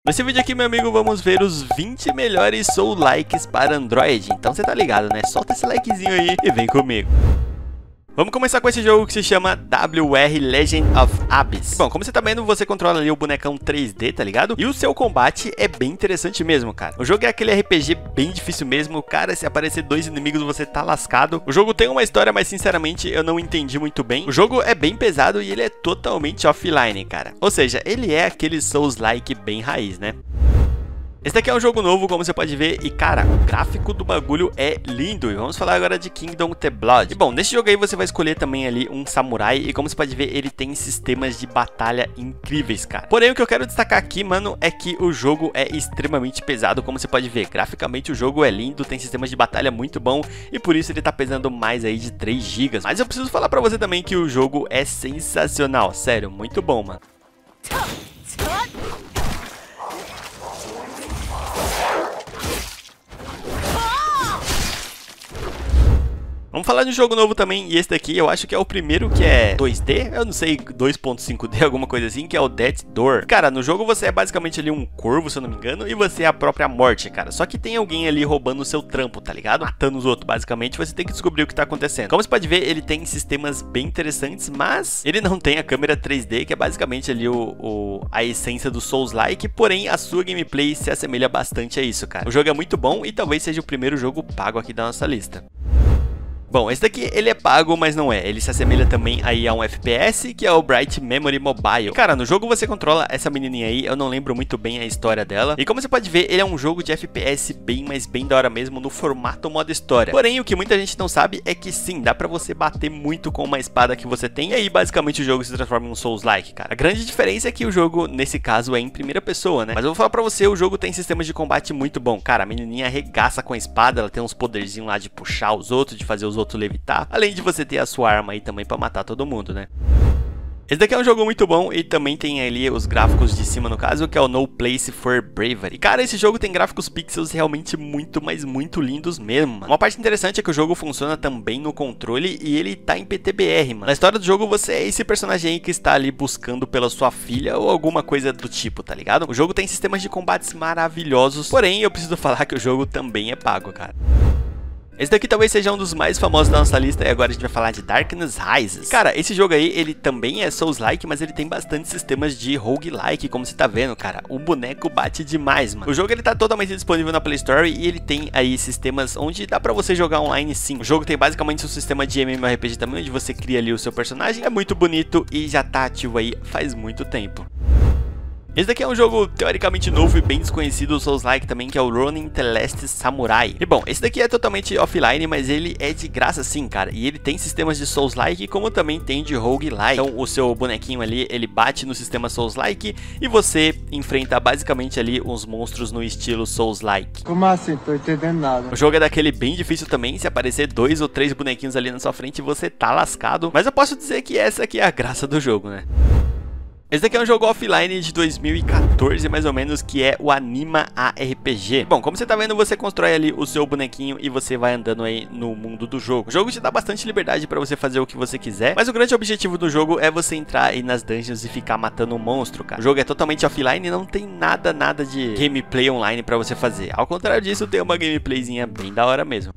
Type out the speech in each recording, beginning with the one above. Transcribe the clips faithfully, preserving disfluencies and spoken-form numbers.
Nesse vídeo aqui, meu amigo, vamos ver os vinte melhores Soul-likes para Android. Então você tá ligado, né? Solta esse likezinho aí e vem comigo. Vamos começar com esse jogo que se chama W R Legend of Abyss. Bom, como você tá vendo, você controla ali o bonecão três D, tá ligado? E o seu combate é bem interessante mesmo, cara. O jogo é aquele R P G bem difícil mesmo. Cara, se aparecer dois inimigos, você tá lascado. O jogo tem uma história, mas sinceramente eu não entendi muito bem. O jogo é bem pesado e ele é totalmente offline, cara. Ou seja, ele é aquele Souls-like bem raiz, né? Esse daqui é um jogo novo, como você pode ver, e cara, o gráfico do bagulho é lindo. E vamos falar agora de Kingdom of the Blood. E bom, nesse jogo aí você vai escolher também ali um samurai, e como você pode ver, ele tem sistemas de batalha incríveis, cara. Porém, o que eu quero destacar aqui, mano, é que o jogo é extremamente pesado, como você pode ver. Graficamente o jogo é lindo, tem sistemas de batalha muito bom, e por isso ele tá pesando mais aí de três gigas. Mas eu preciso falar pra você também que o jogo é sensacional, sério, muito bom, mano. Vamos falar de um jogo novo também, e esse daqui eu acho que é o primeiro que é dois D, eu não sei, dois ponto cinco D, alguma coisa assim, que é o Death Door. Cara, no jogo você é basicamente ali um corvo, se eu não me engano, e você é a própria morte, cara. Só que tem alguém ali roubando o seu trampo, tá ligado? Matando os outros, basicamente, você tem que descobrir o que tá acontecendo. Como você pode ver, ele tem sistemas bem interessantes, mas ele não tem a câmera três D, que é basicamente ali o, o, a essência do Souls-like, porém a sua gameplay se assemelha bastante a isso, cara. O jogo é muito bom e talvez seja o primeiro jogo pago aqui da nossa lista. Bom, esse daqui ele é pago, mas não é. Ele se assemelha também aí a um F P S, que é o Bright Memory Mobile. Cara, no jogo você controla essa menininha aí, eu não lembro muito bem a história dela. E como você pode ver, ele é um jogo de F P S bem, mas bem da hora mesmo, no formato modo história. Porém, o que muita gente não sabe é que sim, dá pra você bater muito com uma espada que você tem, e aí basicamente o jogo se transforma em um Souls-like, cara. A grande diferença é que o jogo, nesse caso, é em primeira pessoa, né? Mas eu vou falar pra você, o jogo tem sistemas de combate muito bom. Cara, a menininha arregaça com a espada, ela tem uns poderzinhos lá de puxar os outros, de fazer os outro levitar, além de você ter a sua arma aí também pra matar todo mundo, né? Esse daqui é um jogo muito bom e também tem ali os gráficos de cima no caso, que é o No Place for Bravery. Cara, esse jogo tem gráficos pixels realmente muito, mas muito lindos mesmo, mano. Uma parte interessante é que o jogo funciona também no controle e ele tá em P T B R, mano. Na história do jogo você é esse personagem aí que está ali buscando pela sua filha ou alguma coisa do tipo, tá ligado? O jogo tem sistemas de combates maravilhosos, porém eu preciso falar que o jogo também é pago, cara. Esse daqui talvez seja um dos mais famosos da nossa lista, e agora a gente vai falar de Darkness Rises. Cara, esse jogo aí, ele também é Souls-like, mas ele tem bastante sistemas de roguelike, como você tá vendo, cara. O boneco bate demais, mano. O jogo ele tá totalmente disponível na Play Store e ele tem aí sistemas onde dá pra você jogar online sim. O jogo tem basicamente um sistema de MMORPG também, onde você cria ali o seu personagem. É muito bonito e já tá ativo aí faz muito tempo. Esse daqui é um jogo teoricamente novo e bem desconhecido, o Souls-like também, que é o Ronin The Last Samurai. E bom, esse daqui é totalmente offline, mas ele é de graça sim, cara. E ele tem sistemas de Souls-like, como também tem de roguelike. Então o seu bonequinho ali, ele bate no sistema Souls-like e você enfrenta basicamente ali uns monstros no estilo Souls-like. Como assim? Tô entendendo nada. O jogo é daquele bem difícil também, se aparecer dois ou três bonequinhos ali na sua frente, você tá lascado. Mas eu posso dizer que essa aqui é a graça do jogo, né? Esse daqui é um jogo offline de dois mil e quatorze, mais ou menos, que é o Anima A R P G. Bom, como você tá vendo, você constrói ali o seu bonequinho e você vai andando aí no mundo do jogo. O jogo te dá bastante liberdade pra você fazer o que você quiser, mas o grande objetivo do jogo é você entrar aí nas dungeons e ficar matando um monstro, cara. O jogo é totalmente offline e não tem nada, nada de gameplay online pra você fazer. Ao contrário disso, tem uma gameplayzinha bem da hora mesmo.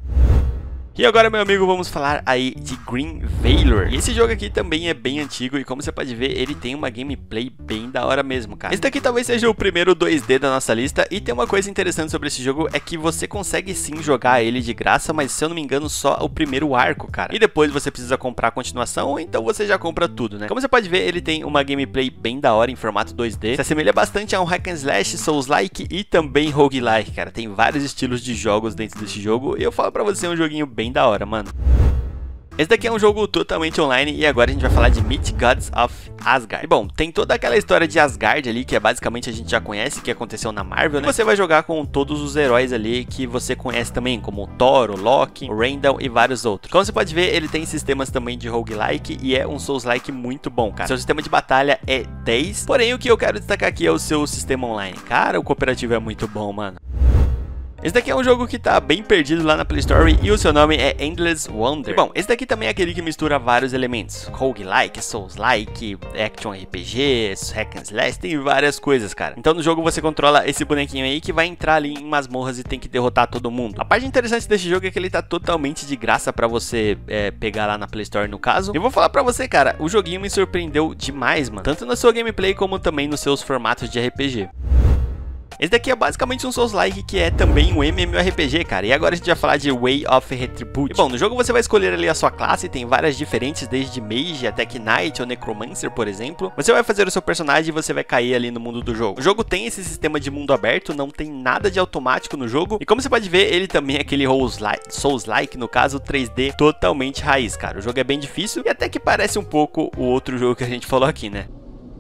E agora, meu amigo, vamos falar aí de Green Valor. E esse jogo aqui também é bem antigo e como você pode ver, ele tem uma gameplay bem da hora mesmo, cara. Esse daqui talvez seja o primeiro dois D da nossa lista e tem uma coisa interessante sobre esse jogo, é que você consegue sim jogar ele de graça, mas se eu não me engano só o primeiro arco, cara. E depois você precisa comprar a continuação, ou então você já compra tudo, né? Como você pode ver, ele tem uma gameplay bem da hora em formato dois D. Se assemelha bastante a um hack and slash, Souls-like e também roguelike, cara. Tem vários estilos de jogos dentro desse jogo e eu falo pra você, é um joguinho bem bem da hora, mano. Esse daqui é um jogo totalmente online e agora a gente vai falar de Myth Gods of Asgard. E bom, tem toda aquela história de Asgard ali, que é basicamente a gente já conhece, que aconteceu na Marvel, né? Você vai jogar com todos os heróis ali que você conhece também, como o Thor, o Loki, o Randall e vários outros. Como você pode ver, ele tem sistemas também de roguelike e é um Souls-like muito bom, cara. Seu sistema de batalha é dez, porém o que eu quero destacar aqui é o seu sistema online. Cara, o cooperativo é muito bom, mano. Esse daqui é um jogo que tá bem perdido lá na Play Store e o seu nome é Endless Wonder. E bom, esse daqui também é aquele que mistura vários elementos. Roguelike, Souls-like, Action R P G, Hack and Slash, tem várias coisas, cara. Então no jogo você controla esse bonequinho aí que vai entrar ali em masmorras e tem que derrotar todo mundo. A parte interessante desse jogo é que ele tá totalmente de graça pra você é, pegar lá na Play Store no caso. Eu vou falar pra você, cara, o joguinho me surpreendeu demais, mano. Tanto na sua gameplay como também nos seus formatos de R P G. Esse daqui é basicamente um Souls-like que é também um MMORPG, cara. E agora a gente vai falar de Way of Retribution. E bom, no jogo você vai escolher ali a sua classe, tem várias diferentes, desde Mage até Knight ou Necromancer, por exemplo. Você vai fazer o seu personagem e você vai cair ali no mundo do jogo. O jogo tem esse sistema de mundo aberto, não tem nada de automático no jogo. E como você pode ver, ele também é aquele Souls-like, no caso três D totalmente raiz, cara. O jogo é bem difícil e até que parece um pouco o outro jogo que a gente falou aqui, né?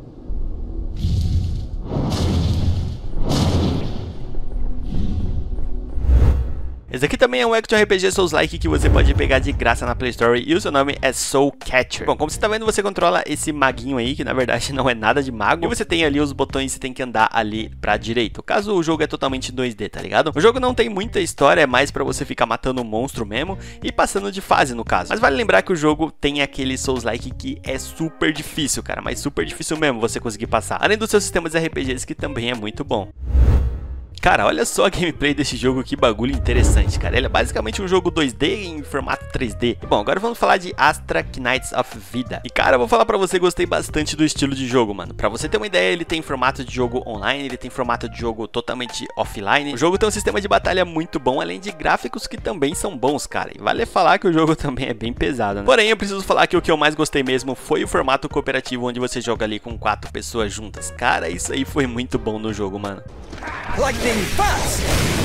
Esse aqui também é um Action R P G Souls-like que você pode pegar de graça na Play Store e o seu nome é Soul Catcher. Bom, como você tá vendo, você controla esse maguinho aí, que na verdade não é nada de mago, e você tem ali os botões e você tem que andar ali pra direita, caso o jogo é totalmente dois D, tá ligado? O jogo não tem muita história, é mais pra você ficar matando um monstro mesmo e passando de fase no caso. Mas vale lembrar que o jogo tem aquele Souls-like que é super difícil, cara, mas super difícil mesmo você conseguir passar, além dos seus sistemas R P Gs que também é muito bom. Cara, olha só a gameplay desse jogo, que bagulho interessante, cara. Ele é basicamente um jogo dois D em formato três D. E bom, agora vamos falar de Astra Knights of Vida. E cara, eu vou falar pra você, gostei bastante do estilo de jogo, mano. Pra você ter uma ideia, ele tem formato de jogo online, ele tem formato de jogo totalmente offline. O jogo tem um sistema de batalha muito bom, além de gráficos que também são bons, cara. E vale falar que o jogo também é bem pesado, né? Porém, eu preciso falar que o que eu mais gostei mesmo foi o formato cooperativo, onde você joga ali com quatro pessoas juntas. Cara, isso aí foi muito bom no jogo, mano. Lightning fast!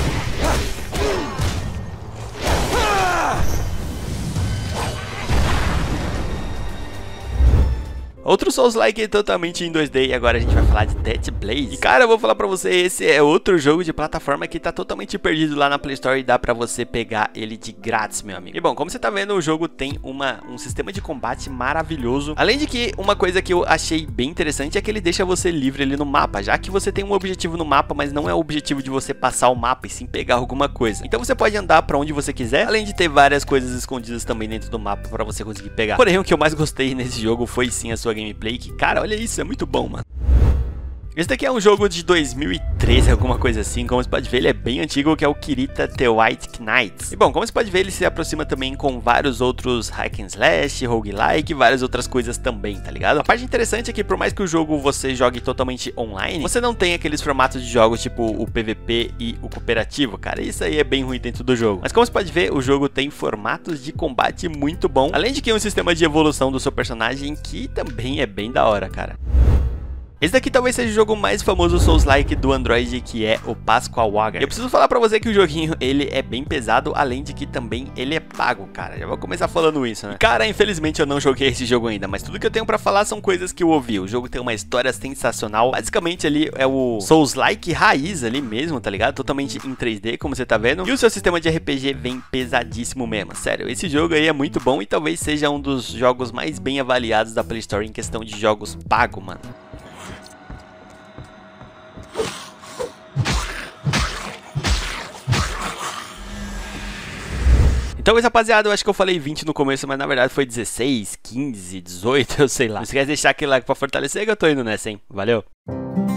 Outro Souls-like totalmente em dois D, e agora a gente vai falar de Dead Blaze. E cara, eu vou falar pra você, esse é outro jogo de plataforma que tá totalmente perdido lá na Play Store e dá pra você pegar ele de grátis, meu amigo. E bom, como você tá vendo, o jogo tem uma, um sistema de combate maravilhoso. Além de que, uma coisa que eu achei bem interessante é que ele deixa você livre ali no mapa, já que você tem um objetivo no mapa, mas não é o objetivo de você passar o mapa e sim pegar alguma coisa. Então você pode andar pra onde você quiser, além de ter várias coisas escondidas também dentro do mapa pra você conseguir pegar. Porém, o que eu mais gostei nesse jogo foi sim a sua gameplay, que, cara, olha isso, é muito bom, mano. Esse daqui é um jogo de dois mil e treze, alguma coisa assim. Como você pode ver, ele é bem antigo, que é o Kirita The White Knights. E bom, como você pode ver, ele se aproxima também com vários outros hack and slash, roguelike e várias outras coisas também, tá ligado? A parte interessante é que por mais que o jogo você jogue totalmente online, você não tem aqueles formatos de jogos tipo o P V P e o cooperativo, cara. Isso aí é bem ruim dentro do jogo. Mas como você pode ver, o jogo tem formatos de combate muito bom, além de que um sistema de evolução do seu personagem que também é bem da hora, cara. Esse daqui talvez seja o jogo mais famoso Souls-like do Android, que é o Pascal Wager. Eu preciso falar pra você que o joguinho, ele é bem pesado, além de que também ele é pago, cara. Já vou começar falando isso, né? E, cara, infelizmente eu não joguei esse jogo ainda, mas tudo que eu tenho pra falar são coisas que eu ouvi. O jogo tem uma história sensacional. Basicamente ali é o Souls-like raiz ali mesmo, tá ligado? Totalmente em três D, como você tá vendo. E o seu sistema de R P G vem pesadíssimo mesmo. Sério, esse jogo aí é muito bom e talvez seja um dos jogos mais bem avaliados da Play Store em questão de jogos pago, mano. Então, rapaziada, eu acho que eu falei vinte no começo, mas na verdade foi dezesseis, quinze, dezoito, eu sei lá. Não esquece de deixar aquele like pra fortalecer que eu tô indo nessa, hein? Valeu!